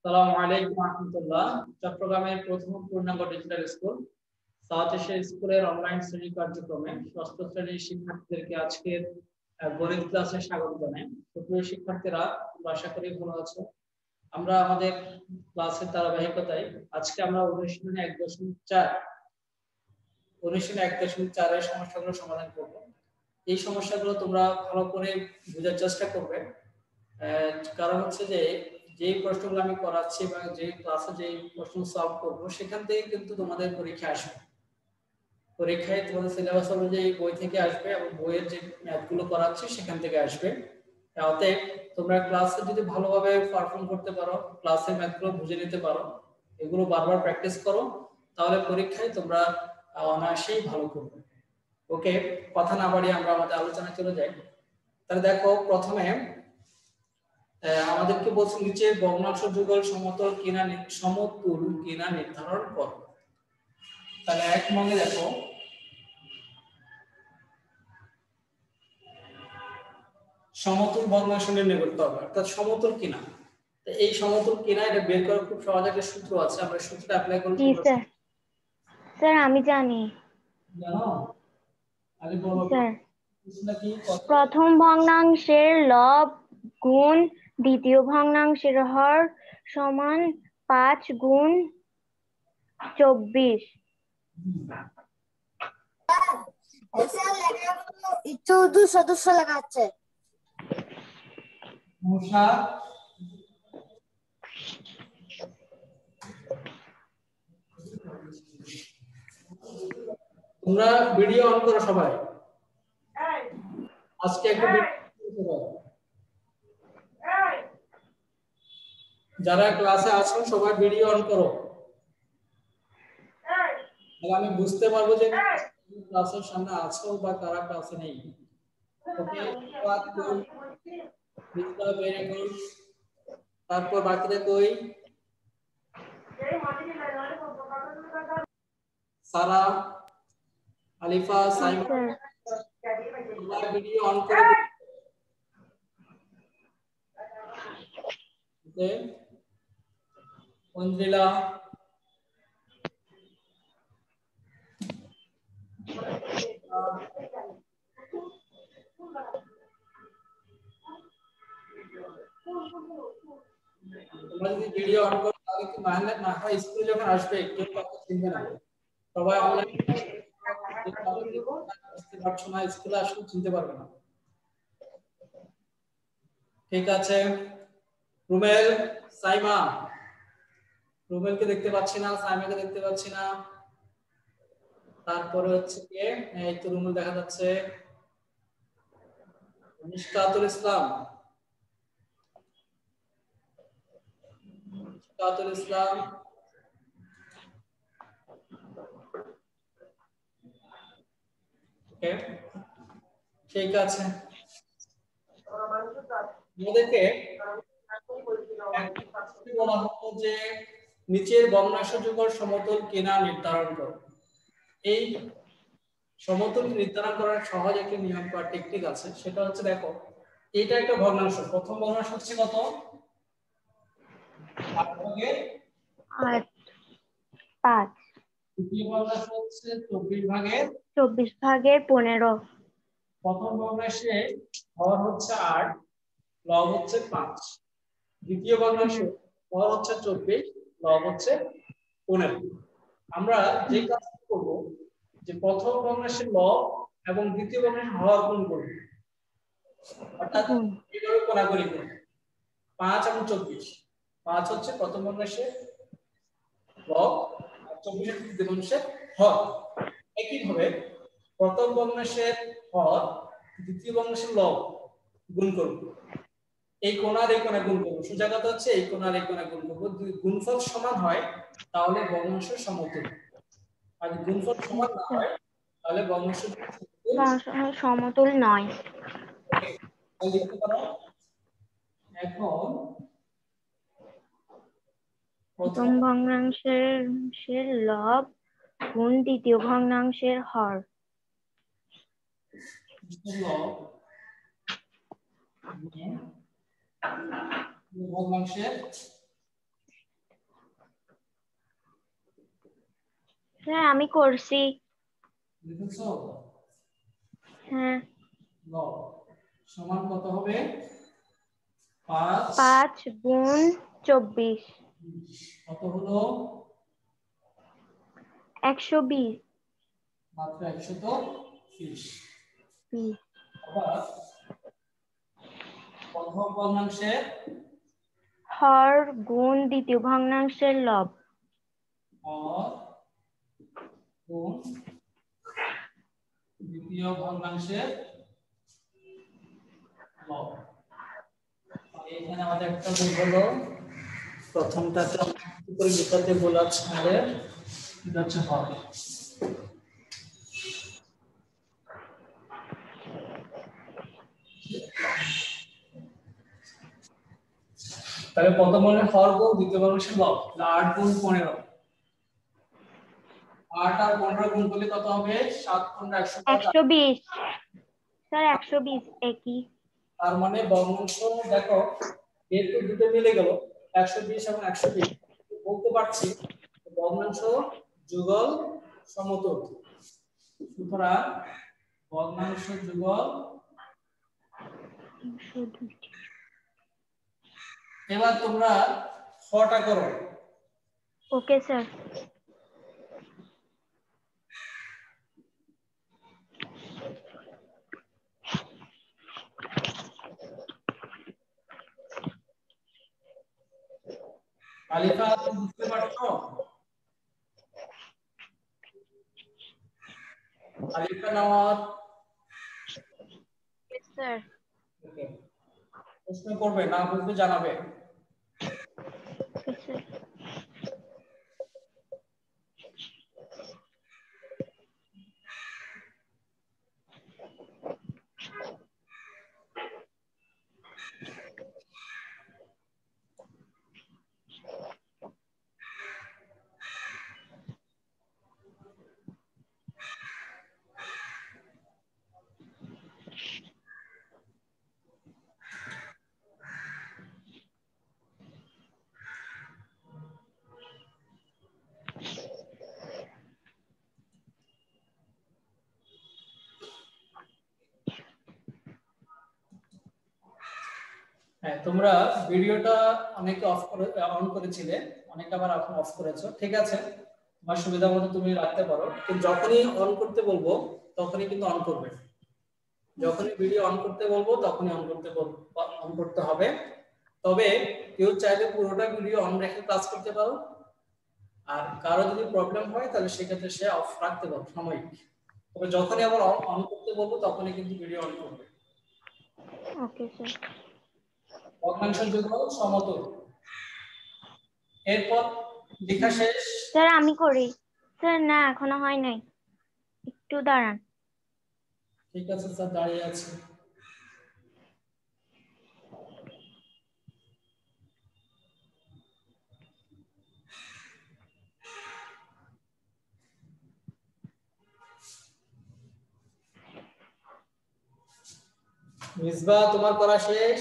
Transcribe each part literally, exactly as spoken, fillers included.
আসসালামু আলাইকুম ওয়া রাহমাতুল্লাহ। চট্টগ্রামের প্রথম পূর্ণাঙ্গ ডিজিটাল স্কুল সাউথ এশিয়া স্কুলের অনলাইন শ্রেণী কার্যক্রমে ষষ্ঠ শ্রেণীর শিক্ষার্থীদেরকে আজকের গণিত ক্লাসে স্বাগত জানাই। সুপ্রিয় শিক্ষার্থীরা, আশা করি ভালো আছো। আমরা আমাদের ক্লাসের ধারাবাহিকতায় আজকে আমরা অনুশীলনী এক দশমিক চার অনুশীলনী এক দশমিক চার এর সমস্যাগুলো সমাধান করব। এই সমস্যাগুলো তোমরা ভালো করে বোঝার চেষ্টা করবে, কারণ হচ্ছে যে যে প্রশ্নগুলো আমি করাচ্ছি বা যে ক্লাসে যে প্রশ্ন সলভ করব সেখান থেকে কিন্তু তোমাদের পরীক্ষা আসবে। পরীক্ষায় তোমাদের সিলেবাস অনুযায়ী বই থেকে আসবে এবং বইয়ের যে ম্যাথগুলো করাচ্ছি সেখান থেকে আসবে। অতএব তোমরা ক্লাসে যদি ভালোভাবে পারফর্ম করতে পারো, ক্লাসের ম্যাথগুলো বুঝে নিতে পারো, এগুলো বারবার প্র্যাকটিস করো, তাহলে পরীক্ষায় তোমরা অনায়াসেই ভালো করবে। ওকে, কথা না বাড়িয়ে আমরা আমাদের আলোচনায় চলে যাই। তাহলে দেখো, প্রথমে আমাদেরকে বলছে নিচে ভগ্নাংশ যুগল সমতল কিনা সমতুল কিনা নির্ধারণ করো। তাহলে এক নঙ্গে দেখো, সমতুল ভগ্নাংশ নির্ণয় করতে হবে, অর্থাৎ সমতুল কিনা। তো এই সমতুল কিনা এটা বের করার খুব সহজ একটা সূত্র আছে, আমরা সূত্রটা অ্যাপ্লাই করব। জি স্যার। স্যার আমি জানি। জানো? আগে বলো স্যার, প্রশ্নটা কি? প্রথম ভগ্নাংশের লব গুণ দ্বিতীয় ভগ্নাংশের হর সমান পাঁচ গুণ চব্বিশ। চৌদ্দ সদস্য লাগাচ্ছে মশা তোমরা ভিডিও অন করো সবাই। আজকে একটু যারা ক্লাসে আছো সবাই ভিডিও অন করো, তাহলে আমি বুঝতে পারবো যে ক্লাসের সামনে আছো বা কারা ক্লাসে নেই। ওকে, তারপর বাকিটা কই? সারা, আলিফা, সাইমন, সবাই ভিডিও অন করে দিন। ওকে, অঞ্জিলা, তোমরা যদি ভিডিও অন করো তাহলে কি মানে না হয় স্কুলে যখন আসবে কেউ কাউকে চিনবে না, সবাই অনলাইন বুঝতে পারছো না, স্কুলে আসলে চিনতে পারবে না। ঠিক আছে, রুমেল, সাইমা, রুমেলকে দেখতে পাচ্ছি না, সাইমাকে দেখতে পাচ্ছি না। তারপরে হচ্ছে কি, এই তো রুমেল দেখা যাচ্ছে। নিশকাতুল ইসলাম, নিশকাতুল ইসলাম, ওকে, ঠিক আছে। আমাদেরকে বলা হলো যে নিচের ভগ্নাংশ যুগল সমতল কিনা নির্ধারণ করো। এই সমতল নির্ধারণ করার সহজ একটা নিয়ম বা টেকনিক আছে, সেটা হচ্ছে দেখো, এটা একটা ভগ্নাংশ, প্রথম ভগ্নাংশ হচ্ছে কত? আট ভাগের পাঁচ। দ্বিতীয় ভগ্নাংশ হচ্ছে চব্বিশ ভাগের চব্বিশ ভাগের পনেরো। প্রথম ভগ্নাংশে হর হচ্ছে আট, লব হচ্ছে পাঁচ। দ্বিতীয় ভগ্নাংশে হর হচ্ছে চব্বিশ, লব হচ্ছে পনেরো। আমরা যে কাজটা করব, যে প্রথম ভগ্নাংশের লব এবং দ্বিতীয় ভগ্নাংশের হর গুণ করব, অর্থাৎ এইভাবে কোণাকুণি করব। পাঁচ এবং চব্বিশ, পাঁচ হচ্ছে প্রথম ভগ্নাংশের লব আর চব্বিশ হচ্ছে দ্বিতীয় ভগ্নাংশের হর। একইভাবে প্রথম ভগ্নাংশের হর দ্বিতীয় ভগ্নাংশের লব গুণ করব, এই কোণার এই কোণা গুণ করব। সোজা কথা হচ্ছে এই কোণার এই কোণা গুণ করব। যদি গুণফল সমান হয় তাহলে ভগ্নাংশ সমতুল, আর যদি গুণফল সমান না হয় তাহলে ভগ্নাংশ সমতুল নয়। ওকে, তাহলে লিখতে পারো। এখন প্রথম ভগ্নাংশের লব গুণ দ্বিতীয় ভগ্নাংশের হর। ভগ্নাংশের স্যার আমি করছি। লিখেছো? হ্যাঁ। লব সমান কত হবে? পাঁচ পাঁচ গুণ চব্বিশ কত হলো? একশো বিশ। মাত্র একশত বিশ। বিশ। আবার প্রথম ভগ্নাংশের হর গুণ দ্বিতীয় ভগ্নাংশের লব। হর গুণ দ্বিতীয় ভগ্নাংশের লব। এখানে আমাদের একটা ভুল হলো, প্রথমটাতে উপরে যেটাতে ভুল আছে আমাদের এটা হচ্ছে হর। তাহলে প্রথম বর্ণের হর গুণ দ্বিতীয় ভগ্নাংশের লব, আট গুণ পনেরো। আট আর পনেরো গুণ করলে কত হবে? সাত পনেরো একশো একশো বিশ। স্যার একশো বিশ একই। তার মানে ভগ্নাংশ দেখো যেহেতু দুটো মিলে গেল একশো বিশ এবং একশো বিশ, বলতে পারছি ভগ্নাংশ যুগল সমতুল। সুতরাং ভগ্নাংশ যুগল। এবার তোমরা ছটা করো। Okay sir. আলিফা বুঝতে পারছো? আলিফা নাওয়াত স্যার। ওকে, প্রশ্ন করবে, না বুঝলে জানাবে। স্যার হ্যাঁ, তোমরা ভিডিওটা অনেকে অফ করে অন করেছিলে, অনেকে আবার এখন অফ করেছো। ঠিক আছে, তোমার সুবিধা মতো তুমি রাখতে পারো, কিন্তু যখনই অন করতে বলবো তখনই কিন্তু অন করবে। যখনই ভিডিও অন করতে বলবো তখনই অন করতে বলবো, অন করতে হবে। তবে কেউ চাইলে পুরোটা ভিডিও অন রেখে ক্লাস করতে পারো, আর কারো যদি প্রবলেম হয় তাহলে সেক্ষেত্রে সে অফ রাখতে পারো সাময়িক। তবে যখনই আবার অন করতে বলবো তখনই কিন্তু ভিডিও অন করবে। Okay sir. ভগ্নাংশ যুগল সমতুল, এরপর লেখা শেষ। স্যার আমি করি। স্যার না এখনো হয় নাই, একটু দাঁড়ান। ঠিক আছে স্যার, দাঁড়িয়ে আছি। মিসবা তোমার করা শেষ?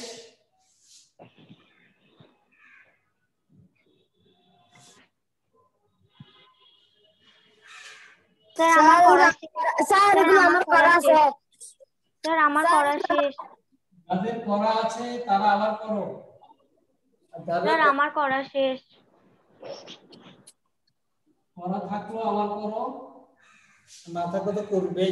স্যার আমার করা শেষ। স্যার এগুলো আমার করা আছে। স্যার আমার করা শেষ। যাদের করা আছে তারা আবার করো। স্যার আমার করা শেষ। করা থাকলো আবার করো, না থাকলে তো করবেই।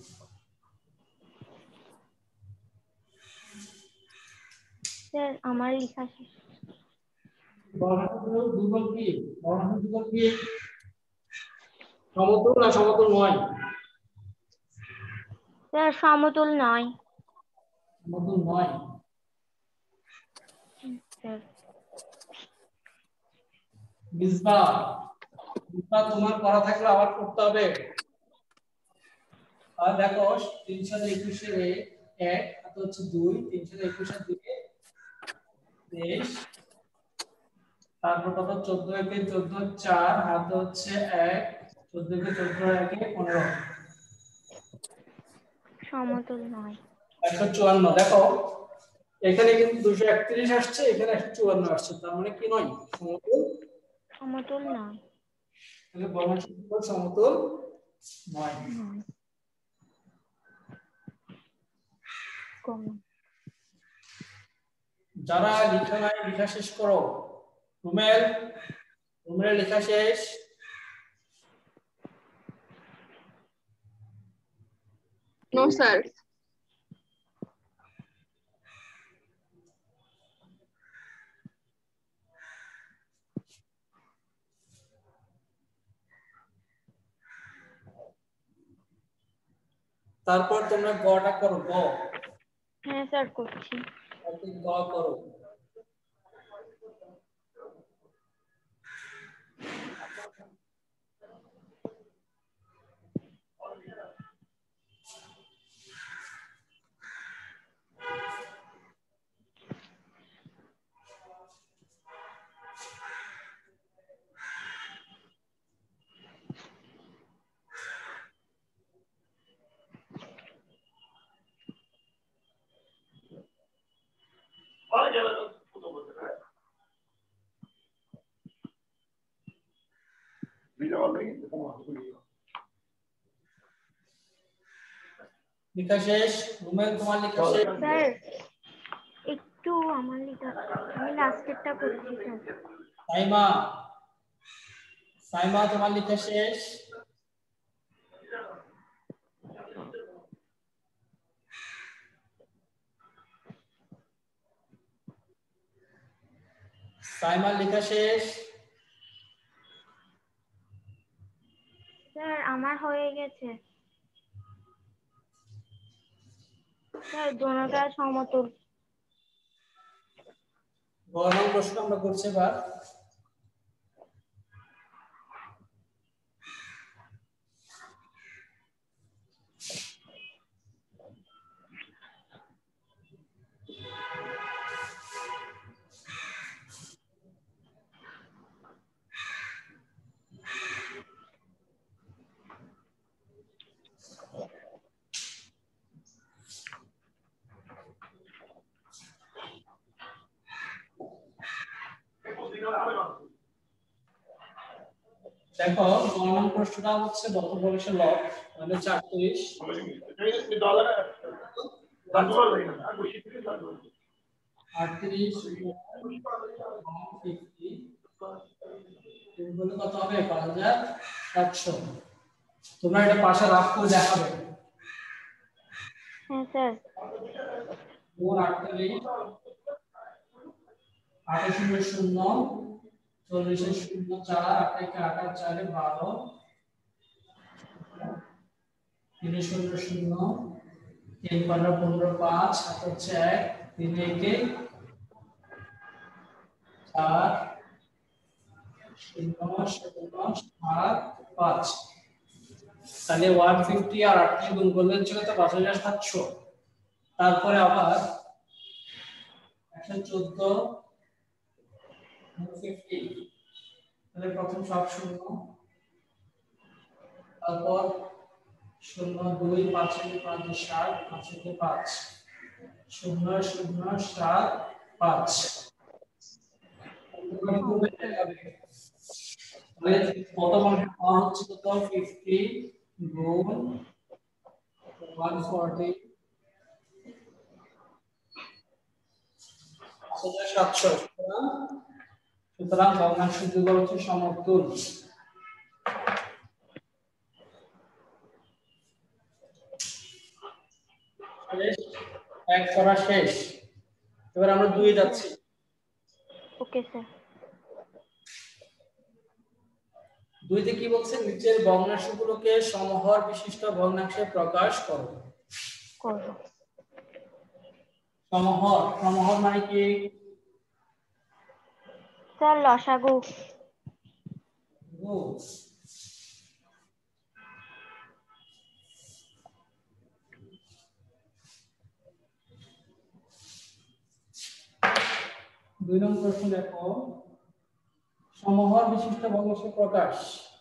স্যার আমার লেখা শেষ। বর্ণাঢ্য যুগল কি? বর্ণাঢ্য যুগল কি? সমতুল না সমতুল নয়? স্যার সমতুল নয়। সমতুল নয়। স্যার মিসবা, মিসবা তোমার করা থাকলে আবার করতে হবে। আর দেখো তিনশো একুশের এক হাতে হচ্ছে দুই, তিনশো একুশের দুই তেইশ, তারপর কত চোদ্দ একে চোদ্দ, চার হাতে হচ্ছে এক, চোদ্দ একে চোদ্দ একে পনেরো, সমতুল নয়। একশো চুয়ান্ন। দেখো এখানে কিন্তু দুশো একত্রিশ আসছে, এখানে একশো চুয়ান্ন আসছে, তার মানে কি নয়? সমতুল সমতুল নয়। তাহলে ভগ্নাংশগুলো সমতুল নয়। যারা লিখা নাই লেখা শেষ করো। রুমেল, রুমেল লেখা শেষ। No sir. তারপর তোমরা গটা করো। গ। হ্যাঁ স্যার করছি। গ করো। লেখা শেষ। রুমেল তোমার লেখা শেষ। স্যার একটু আমার লেখা, আমি লাস্টেরটা করছি স্যার। সাইমা, সাইমা তোমার লেখা শেষ। সাইমা লেখা শেষ। স্যার আমার হয়ে গেছে স্যার, দোনোটা সমতুল। গণন প্রশ্ন আমরা করছি এবার। দেখো গণন প্রশ্নটা হচ্ছে বর্গ প্রবেশের লব, মানে চারত্রিশ। আটত্রিশ কত হবে? পাঁচ হাজার সাতশো। তোমরা এটা পাশে রাখ করে দেখাবে। হ্যাঁ স্যার। আটত্রিশ, আট শূন্য শূন্য, চল্লিশ শূন্য চার, আট একে আট আর চারে বারো, তিন শূন্য শূন্য, তিন পনেরো পনেরো, পাঁচ হাত হচ্ছে এক, তিন একে চার, শূন্য শূন্য সাত পাঁচ। তাহলে ওয়ান ফিফটি আর আট দিয়ে গুণ করলে হচ্ছে কত? পাঁচ হাজার সাতশো। তারপরে আবার একশো চোদ্দ, ফিফটি, তাহলে প্রথম সব শূন্য, তারপর শূন্য দুই, পাঁচ একে পাঁচ ষাট, পাঁচ একে পাঁচ, শূন্য শূন্য সাত পাঁচ। কত মানে পাওয়া হচ্ছে কত? ফিফটি গুণ ওয়ান ফর্টি, সাতশো। সুতরাং ভগ্নাংশ যুগল হচ্ছে সমতুল। এক করা শেষ। এবার আমরা দুই যাচ্ছি। Okay sir. দুইতে কি বলছে? নিচের ভগ্নাংশগুলোকে সমহর বিশিষ্ট ভগ্নাংশে প্রকাশ করো। করব। সমহর, সমহর মানে কি স্যার? লসাগু। ও দুই নম্বর প্রশ্ন দেখো, সমহর বিশিষ্ট ভগ্নাংশ প্রকাশ।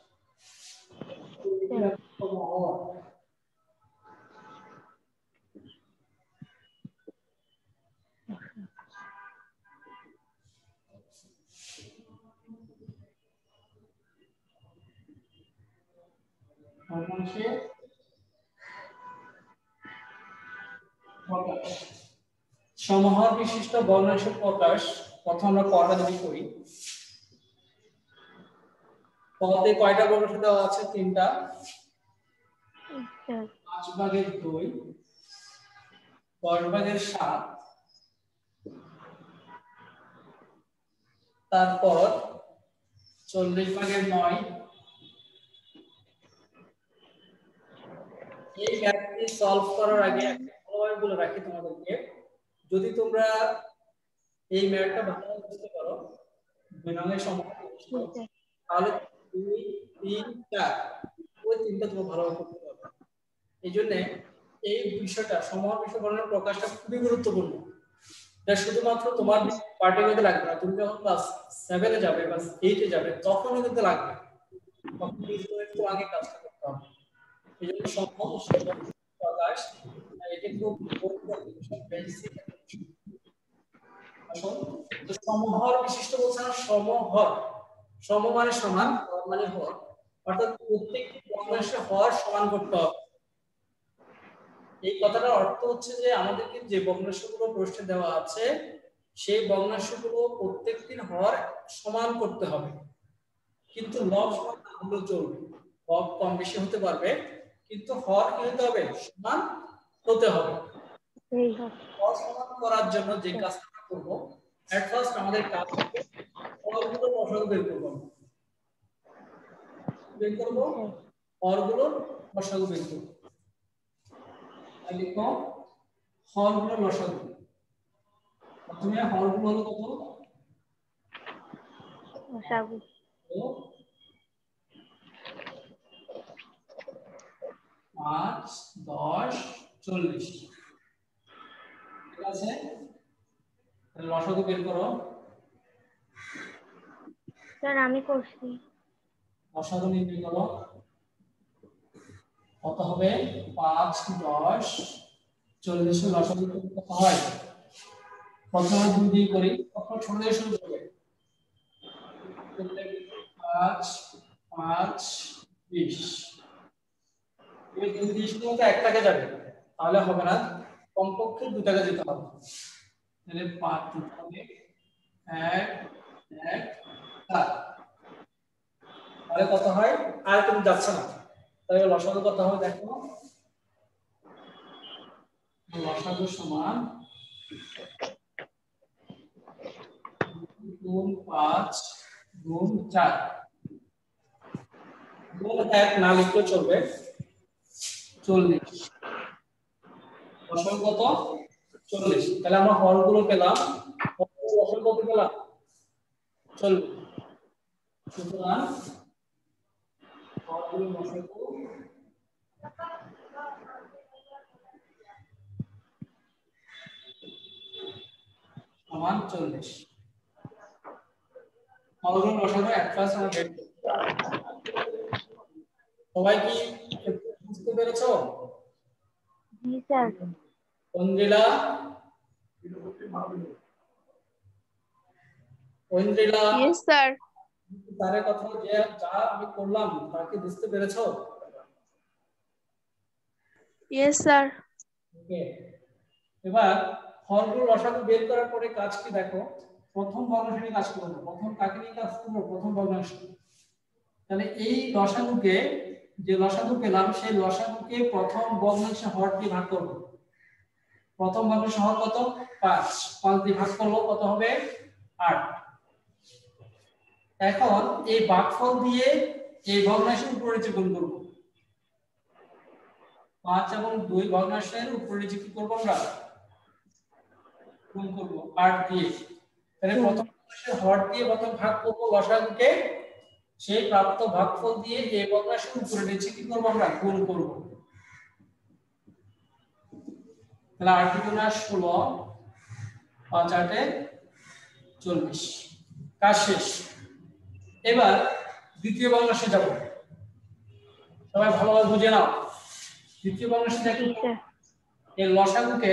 সমহর ভগ্নাংশের প্রকাশ সমহর বিশিষ্ট ভগ্নাংশের প্রকাশ প্রথম আমরা কটা যদি করি পদে কয়টা ভগ্নাংশ দেওয়া আছে তিনটা পাঁচ ভাগের দুই দশ ভাগের সাত তারপর চল্লিশ ভাগের নয় এই ম্যাথটি সলভ করার আগে একটা ভালোভাবে বলে রাখি তোমাদেরকে যদি তোমরা এই ম্যাথটা ভালোভাবে বুঝতে পারো বিনয়ের সমস্যা তাহলে দুই তিন চার ওই তিনটা তোমরা ভালোভাবে করতে পারবে এই জন্য এই বিষয়টা সমহর বিষয় গণনার প্রকাশটা খুবই গুরুত্বপূর্ণ এটা শুধুমাত্র তোমার পার্টিকুলারলি লাগবে না তুমি যখন ক্লাস সেভেন এ যাবে বা এইট এ যাবে তখনও কিন্তু লাগবে তখন একটু আগে কাজটা করতে হবে এই জন্য সমহর প্রকাশ এটা খুব গুরুত্বপূর্ণ বেসিক আসল তো সমহর বিশিষ্ট বলছে না সমহর সম মানে সমান হর মানে হর অর্থাৎ প্রত্যেকটি ভগ্নাংশের হর সমান করতে হবে এই কথাটার অর্থ হচ্ছে যে আমাদেরকে যে ভগ্নাংশগুলো প্রশ্নে দেওয়া আছে সেই ভগ্নাংশগুলো প্রত্যেকটির হর সমান করতে হবে কিন্তু লব সমান না হলেও চলবে লব কম বেশি হতে পারবে কিন্তু হর কি হতে হবে সমান হতে হবে হর সমান করার জন্য যে কাজটা আমরা করব এট ফার্স্ট আমাদের কাজ হবে হরগুলো লসাগু বের করব বের করব হরগুলো লসাগু বের করব লিখো হরগুলো লসাগু প্রথমে হরগুলো হলো কত লসাগু পাঁচ দশ চল্লিশ ঠিক আছে তাহলে লসাগু বের করো স্যার আমি করছি লসাগু নির্ণয় করো কত হবে পাঁচ দশ চল্লিশ লসাগু কত হয় প্রথমে দুই দিয়ে করি তখন ছোট দিয়ে শুরু করবে পাঁচ পাঁচ বিশ এই দুই দিয়ে শুরু হতে এক টাকা যাবে তাহলে হবে না কমপক্ষে দুই টাকা যেতে হবে তাহলে পাঁচ দিতে হবে এক এক চার তাহলে কত হয় আর তুমি যাচ্ছে না তাহলে লসাগু কত হবে দেখো লসাগু সমান গুণ পাঁচ গুণ চার গুণ এক না লিখলে চলবে চল্লিশ লসাগু কত চল্লিশ তাহলে আমরা হরগুলো পেলাম লসাগু কত পেলাম চল্লিশ সুতরাং হরগুলো লসাগু সমান চল্লিশ হরগুলো লসাগু এক ক্লাস আমরা বের করব সবাই কি বুঝতে পেরেছো জি sir Aindrila Aindrila Yes, sir. তারে কথা যে যা আমি করলাম তা কি বুঝতে পেরেছো Yes, sir. ওকে এবার হরগুলো লসাগু বের করার পরে কাজ কি দেখো প্রথম ভগ্নাংশ নিয়ে কাজ করব প্রথম কাকে নিয়ে কাজ করব প্রথম ভগ্নাংশ তাহলে এই লসাগুকে যে লসাগু পেলাম সেই লসাগুকে প্রথম ভগ্নাংশে হর দিয়ে ভাগ করব প্রথম ভগ্নাংশে হর কত পাঁচ পাঁচ দিয়ে ভাগ করলে কত হবে আট এখন এই ভাগফল দিয়ে এই ভগ্নাংশের উপরে নিচে গুণ করব পাঁচ এবং দুই ভগ্নাংশের উপরে নিচে কি করব আমরা গুণ করব আট দিয়ে তাহলে প্রথম ভগ্নাংশের হর দিয়ে প্রথম ভাগ করব লসাগুকে সেই প্রাপ্ত ভাগফল দিয়ে এই ভগ্নাংশের উপরে নিচে কি করব আমরা গুণ করব তাহলে আট গুণা ষোলো পাঁচ আটে চল্লিশ কাজ শেষ এবার দ্বিতীয় ভগ্নাংশে যাব সবাই ভালোভাবে বুঝে নাও দ্বিতীয় ভগ্নাংশে দেখো এই লসাগুকে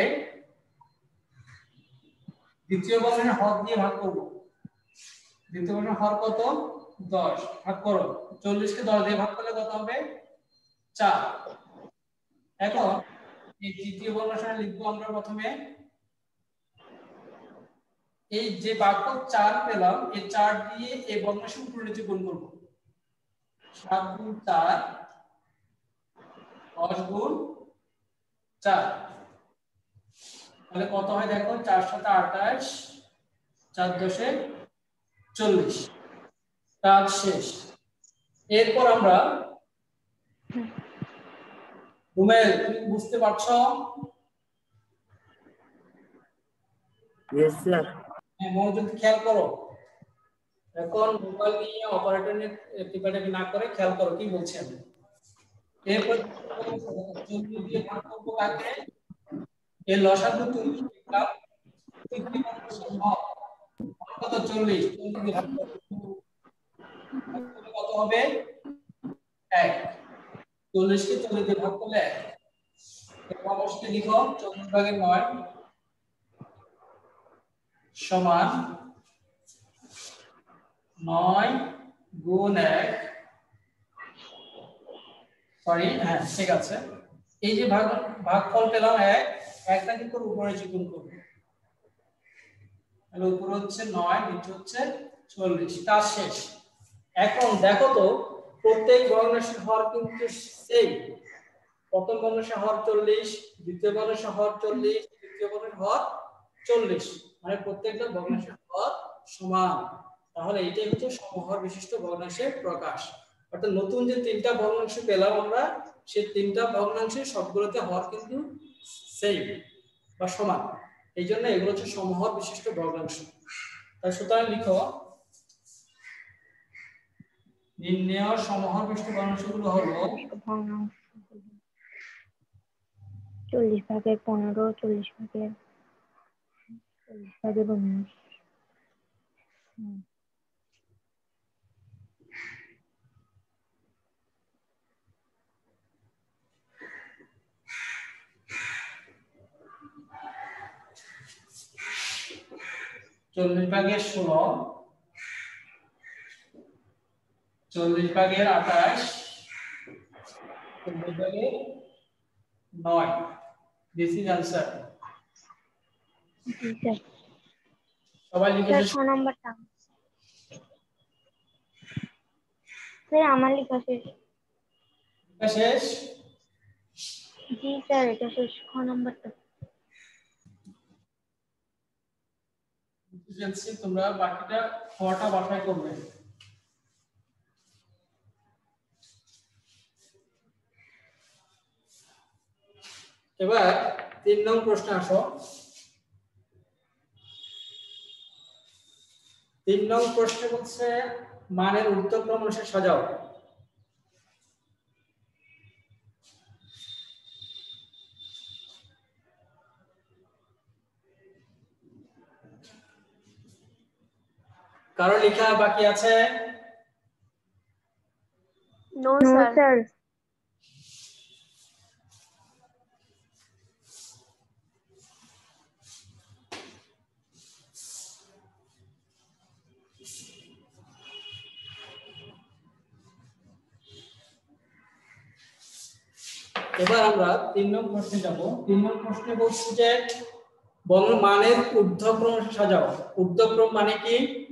দ্বিতীয় ভগ্নাংশে হর দিয়ে ভাগ করব দ্বিতীয় ভগ্নাংশে হর কত দশ ভাগ করো চল্লিশ কে দশ দিয়ে ভাগ করলে কত হবে চার। এখন এই তৃতীয় বর্ণসংখ্যা লিখবো আমরা প্রথমে এই যে বাক্য চার পেলাম এই চার দিয়ে এই বর্ণসংখ্যা পরিণতি গুণ করব। সাত গুণ চার দশ গুণ চার, তাহলে কত হয় দেখো, চার সাথে আঠাশ, চার দশে চল্লিশ। কাজ শেষ। এরপর আমরা রুমেল, তুমি বুঝতে পারছো? Yes sir. হ্যাঁ, মনোযোগ দিয়ে খেয়াল করো। এখন মোবাইল নিয়ে অপারেটর টিপাটিপি না করে খেয়াল করো কি বলছি আমি। এরপর চল্লিশ দিয়ে ভাগ করবো কাকে? এই লসাগু চল্লিশ লিখলাম, তৃতীয় বর্ণসংখ্যা হর কত? চল্লিশ। চল্লিশ দিয়ে ভাগ করবো কত হবে? এক। চল্লিশ কে চল্লিশ দিয়ে ভাগ করলে এক। এরপর অবশ্যই লিখো চল্লিশ ভাগের নয় সমান নয় গুণ এক। সরি, হ্যাঁ ঠিক আছে। এই যে ভাগ ভাগফল পেলাম এক, একটা কি করে উপরে গুণ করব, তাহলে উপরে হচ্ছে নয়, নিচে হচ্ছে চল্লিশ। কাজ শেষ। এখন দেখো তো প্রত্যেক ভগ্নাংশের হর কিন্তু সেম। প্রথম ভগ্নাংশের হর চল্লিশ, দ্বিতীয় ভগ্নাংশের হর চল্লিশ, তৃতীয় ভগ্নাংশের হর চল্লিশ, মানে প্রত্যেকটা ভগ্নাংশের হর সমান। তাহলে এইটাই হচ্ছে সমহর বিশিষ্ট ভগ্নাংশের প্রকাশ। অর্থাৎ নতুন যে তিনটা ভগ্নাংশ পেলাম আমরা, সেই তিনটা ভগ্নাংশের সবগুলোতে হর কিন্তু সেম বা সমান, এই জন্য এগুলো হচ্ছে সমহর বিশিষ্ট ভগ্নাংশ। তাই সুতরাং লিখো নির্ণেয় সমহর বিশিষ্ট ভগ্নাংশগুলো হলো চল্লিশ ভাগের পনেরো, চল্লিশ ভাগের চল্লিশ ভাগের উনিশ। চল্লিশ ভাগের ষোলো, চল্লিশ ভাগের আঠাশ, চল্লিশ ভাগের নয়। This is answer. সবাই লিখে স্যার ছ নম্বরটা স্যার আমার লেখা শেষ। শেষ। জি স্যার এটা শেষ, খ নম্বরটা। তোমরা বাকিটা খটা বাসায় করবে। এবার তিন নং প্রশ্নে আসো। তিন নং প্রশ্নে বলছে মানের ঊর্ধ্বক্রম অনুসারে সাজাও। কারো লেখা বাকি আছে? No sir. এবার আমরা তিন নং প্রশ্নে যাব। তিন নং প্রশ্নে বলছি যে বর্ণ মানের ঊর্ধ্বক্রম অনুসারে সাজাও। ঊর্ধ্বক্রম মানে কি?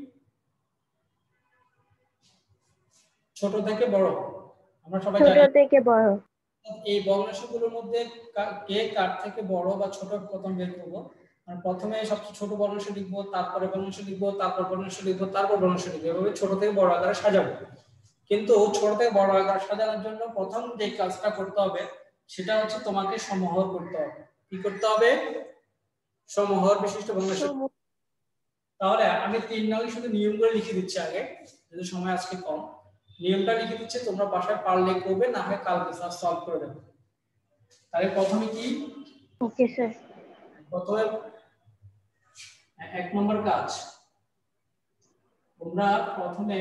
ছোট থেকে বড়, আমরা সবাই জানি। ছোট থেকে বড়। এই ভগ্নাংশগুলোর মধ্যে কে কার থেকে বড় বা ছোট প্রথম বের করব। মানে প্রথমে সবচেয়ে ছোট ভগ্নাংশ লিখবো, তারপরে ভগ্নাংশ লিখবো, তারপর ভগ্নাংশ লিখবো, তারপর ভগ্নাংশ লিখবো, এভাবে ছোট থেকে বড় আকারে সাজাবো। কিন্তু ছোট থেকে বড় আকারে সাজানোর জন্য প্রথম যে কাজটা করতে হবে সেটা হচ্ছে তোমাকে সমহর করতে হবে। কি করতে হবে? সমহর বিশিষ্ট ভগ্নাংশ। তাহলে আমি তিন নং শুধু নিয়মগুলো লিখে দিচ্ছি আগে, যদি সময় আজকে কম। নিয়মটা লিখে দিচ্ছে, তোমরা বাসায় পারলে করবে, না হয় কালকে সলভ করে দেবে। তাহলে প্রথমে কি? Okay sir. প্রথমে এক নম্বর কাজ, তোমরা প্রথমে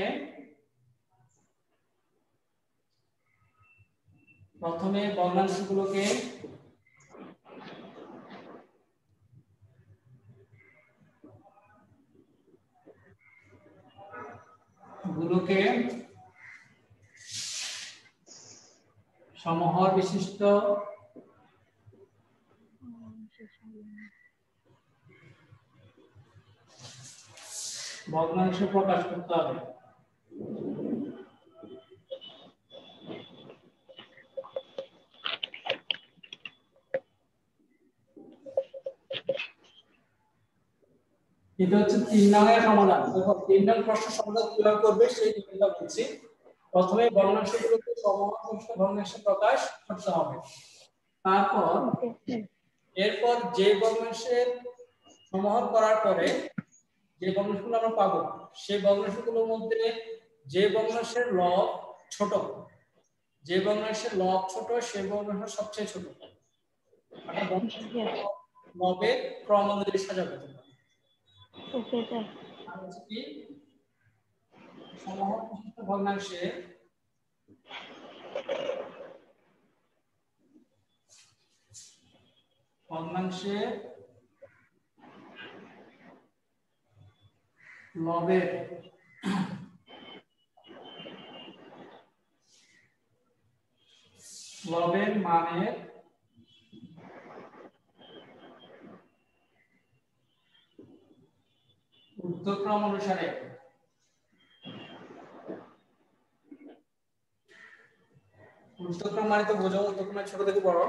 প্রথমে ভগ্নাংশগুলোকে গুলোকে সমহর বিশিষ্ট ভগ্নাংশ প্রকাশ করতে হবে। এটা হচ্ছে তিন নংয়ের সমাধান। দেখো তিন নং প্রশ্ন সমাধান কিভাবে করবে সেই নিয়মটা বলছি। প্রথমে ভগ্নাংশগুলোকে সমহর বিশিষ্ট ভগ্নাংশে প্রকাশ করতে হবে। তারপর এরপর যে ভগ্নাংশের সমহর করার পরে যে ভগ্নাংশগুলো আমরা পাবো সেই ভগ্নাংশগুলোর মধ্যে যে ভগ্নাংশের লব ছোট, যে ভগ্নাংশের লব ছোট সেই ভগ্নাংশ সবচেয়ে ছোট, লবের ক্রম অনুযায়ী সাজাবে। Okay sir. আর হচ্ছে কি সমহর বিশিষ্ট ভগ্নাংশে ভগ্নাংশে লবের লবের মানের ঊর্ধ্বক্রম অনুসারে ঊর্ধ্বক্রম মানে তো বোঝো ঊর্ধ্বক্রমের ছোট থেকে বড়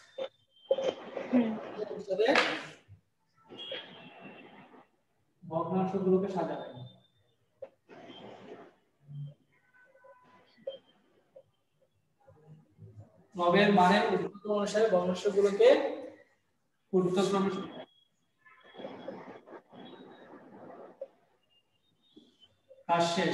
ভগ্নাংশগুলোকে সাজাবে। লবের মানের ঊর্ধ্বক্রম অনুসারে ভগ্নাংশগুলোকে ঊর্ধ্বক্রমে কাজ শেষ।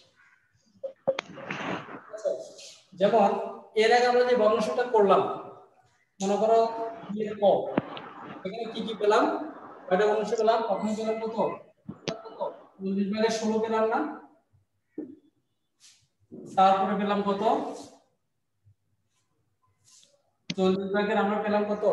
যেমন এর আগে আমরা যে ভগ্নাংশটা করলাম মনে করো ক, এখানে কি কি পেলাম? কয়টা ভগ্নাংশ পেলাম? প্রথমে পেলাম কত? চল্লিশ ভাগের ষোলো পেলাম না? তারপরে পেলাম কত? চল্লিশ ভাগের আমরা পেলাম কত?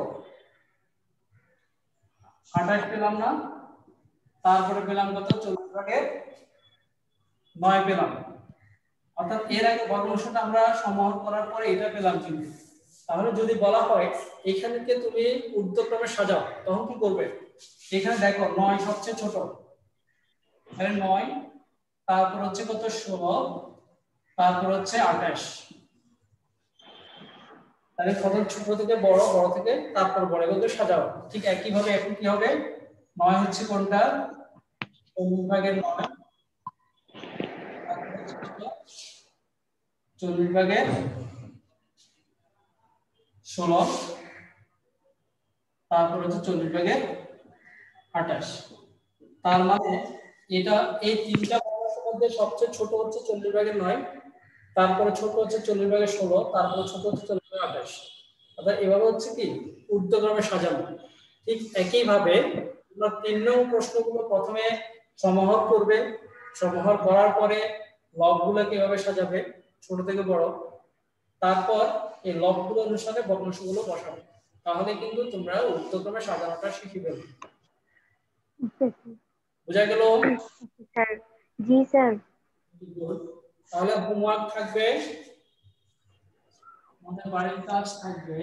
আঠাশ পেলাম না? তারপরে পেলাম কত? চল্লিশ ভাগের নয় পেলাম। অর্থাৎ এর আগে ভগ্নাংশটা আমরা সমহর করার পরে এটা পেলাম কিন্তু। তাহলে যদি বলা হয় এখানকে তুমি ঊর্ধ্বক্রমে সাজাও তখন কি করবে? এখানে দেখো নয় সবচেয়ে ছোট, তাহলে নয়, তারপর হচ্ছে কত? ষোলো, তারপর হচ্ছে আঠাশ। তাহলে কত? ছোট থেকে বড়, বড় থেকে তারপর বড়, এগুলো সাজাও। ঠিক একই ভাবে এখন কি হবে? নয় হচ্ছে কোনটা? চল্লিশ ভাগের নয়, চল্লিশ ভাগের ষোলো, তারপর হচ্ছে চল্লিশ ভাগের আঠাশ। তার মানে এটা এই তিনটা ভগ্নাংশের মধ্যে সবচেয়ে ছোট হচ্ছে চল্লিশ ভাগের নয়, তারপরে ছোট হচ্ছে চল্লিশ ভাগের ষোলো, তারপরে ছোট হচ্ছে চল্লিশ ভাগের আঠাশ। অর্থাৎ এভাবে হচ্ছে কি ঊর্ধ্বক্রমে সাজানো। ঠিক একই ভাবে তোমরা তিন নং প্রশ্নগুলো প্রথমে সমহর করবে, সমহর করার পরে লবগুলো কিভাবে সাজাবে ছোট থেকে বড়, তারপর এই লবগুলো অনুসারে ভগ্নাংশগুলো বসাবে। তাহলে কিন্তু তোমরা ঊর্ধ্বক্রমে সাজানোটা শিখে ফেলবে। বুঝা গেল? স্যার জি স্যার। তাহলে হোমওয়ার্ক থাকবে, আমাদের বাড়ির কাজ থাকবে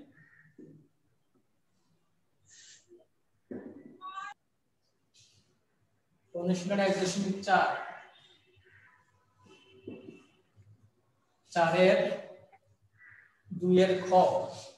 অনুশীলন এক দশমিক চার, চারের দুইয়ের খ।